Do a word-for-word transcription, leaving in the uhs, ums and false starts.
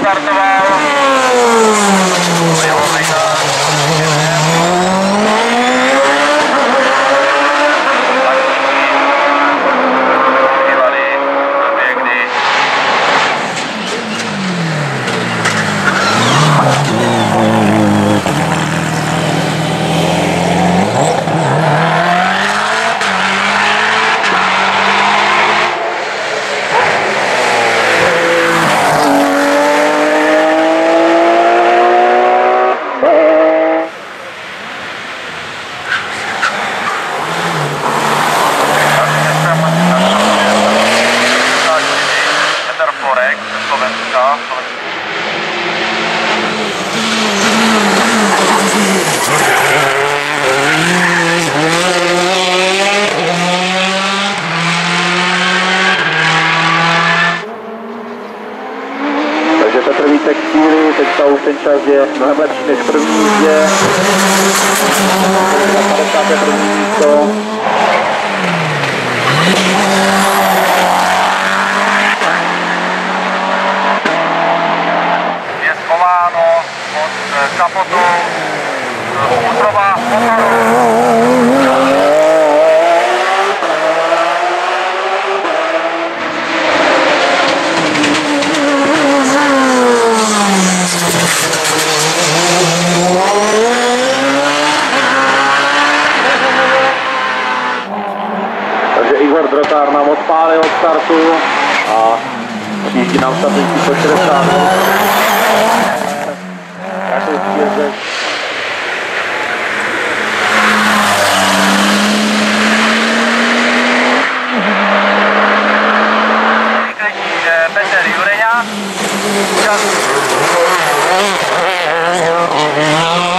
odstartoval. Slovenska. Takže Petr Vítek v cíli, teďka už ten čas je mnohem lepší než v první jízdě. padesát první místo. Pod kapotou Útrova motoru. Takže Igor Drotár nám odpálil od startu a přijíždí nám statenky po šedesát. Petr Jureňák.